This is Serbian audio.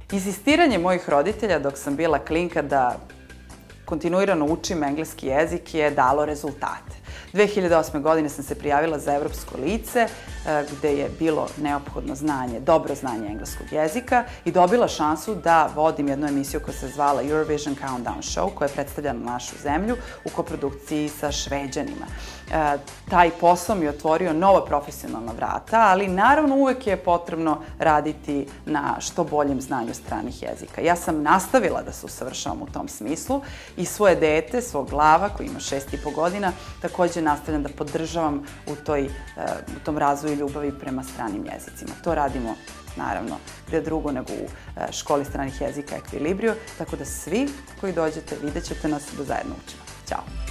Insistiranje mojih roditelja dok sam bila klinka da kontinuirano učim engleski jezik je dalo rezultate. 2008. godine sam se prijavila za Evropsko lice, gde je bilo neophodno znanje, dobro znanje engleskog jezika i dobila šansu da vodim jednu emisiju koja se zvala Eurovision Countdown Show, koja je predstavljala našu zemlju u koprodukciji sa Šveđanima. Taj posao mi je otvorio nova profesionalna vrata, ali naravno uvek je potrebno raditi na što boljem znanju stranih jezika. Ja sam nastavila da se usavršavam u tom smislu i svoje dete, svog Glava, koji ima 6,5 godina, takođe nastavljam da podržavam u tom razvoju ljubavi prema stranim jezicima. To radimo, naravno, gde drugo nego u školi stranih jezika Equilibrio, tako da svi koji dođete vidjet ćete nas da zajedno učimo. Ćao!